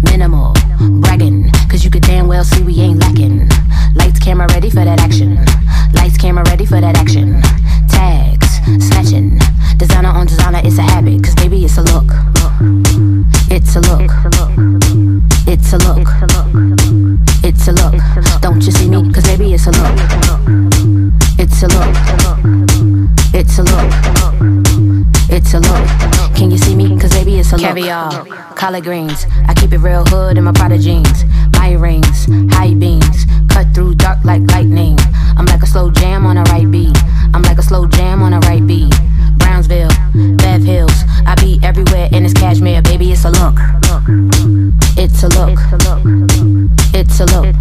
minimal bragging, cause you could damn well see we ain't lacking. Lights, camera, ready for that action. Lights, camera, ready for that action. Tags, snatching. Designer on designer, it's a habit, cause baby it's a look. It's a look. It's a look. It's a look. Don't you see me? Cause baby it's a look. It's a look. It's a look. It's a look. Can you see me? Cause baby it's a look. Caviar, collard greens. I keep it real hood in my Prada jeans. My rings, high beams. Cut through dark like lightning. I'm like a slow jam on a right beat. I'm like a slow jam on a right beat. Brownsville, Bev Hills. I be everywhere in this cashmere. Baby it's a look. It's a look. It's a look.